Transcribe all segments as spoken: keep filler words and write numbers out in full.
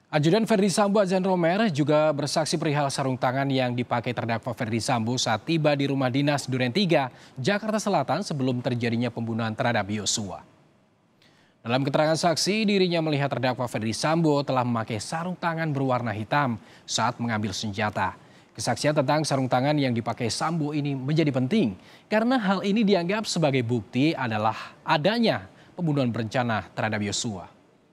Ajudan Ferdy Sambo Azan Romer juga bersaksi perihal sarung tangan yang dipakai terdakwa Ferdy Sambo saat tiba di rumah dinas Duren tiga, Jakarta Selatan sebelum terjadinya pembunuhan terhadap Yosua. Dalam keterangan saksi, dirinya melihat terdakwa Ferdy Sambo telah memakai sarung tangan berwarna hitam saat mengambil senjata. Kesaksian tentang sarung tangan yang dipakai Sambo ini menjadi penting karena hal ini dianggap sebagai bukti adalah adanya pembunuhan berencana terhadap Yosua.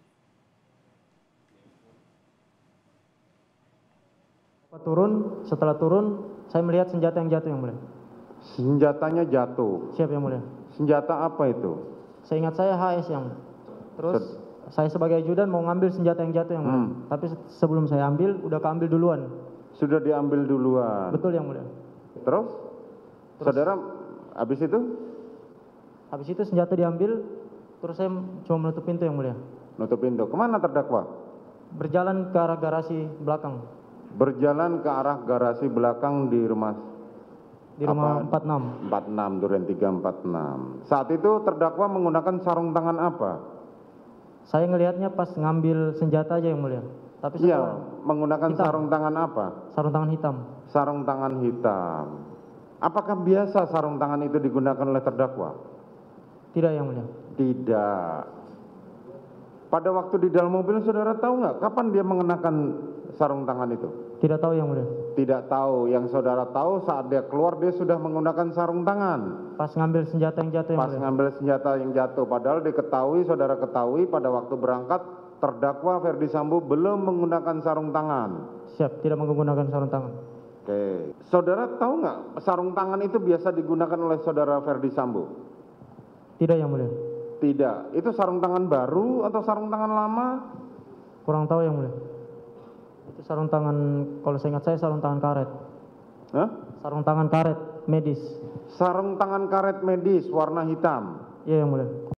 Turun, setelah turun, saya melihat senjata yang jatuh yang mulia. Senjatanya jatuh. Siap yang mulia. Senjata apa itu? Seingat saya H S yang. Terus Se saya sebagai ajudan mau ngambil senjata yang jatuh yang mulia. Hmm. Tapi sebelum saya ambil, udah keambil duluan. Sudah diambil duluan. Betul yang mulia. Terus? Terus saudara, habis itu? Habis itu senjata diambil, terus saya cuma menutup pintu yang mulia. Menutup pintu. Kemana terdakwa? Berjalan ke arah garasi belakang. Berjalan ke arah garasi belakang di rumah di rumah empat puluh enam. empat puluh enam Duren tiga empat puluh enam. Saat itu terdakwa menggunakan sarung tangan apa? Saya ngelihatnya pas ngambil senjata aja yang mulia. Tapi iya, menggunakan hitam. Sarung tangan apa? Sarung tangan hitam. Sarung tangan hitam. Apakah biasa sarung tangan itu digunakan oleh terdakwa? Tidak yang mulia. Tidak. Pada waktu di dalam mobil saudara tahu nggak kapan dia mengenakan sarung tangan itu? Tidak tahu yang mulia. Tidak tahu. Yang saudara tahu saat dia keluar dia sudah menggunakan sarung tangan. Pas ngambil senjata yang jatuh yang Pas mulia. ngambil senjata yang jatuh. Padahal diketahui, saudara ketahui pada waktu berangkat terdakwa Ferdy Sambo belum menggunakan sarung tangan. Siap, tidak menggunakan sarung tangan. Oke. Saudara tahu nggak sarung tangan itu biasa digunakan oleh saudara Ferdy Sambo? Tidak yang mulia. Tidak. Itu sarung tangan baru atau sarung tangan lama? Kurang tahu yang mulia. Itu sarung tangan, kalau saya ingat saya sarung tangan karet. Hah? Sarung tangan karet medis. Sarung tangan karet medis warna hitam. Iya yang mulia.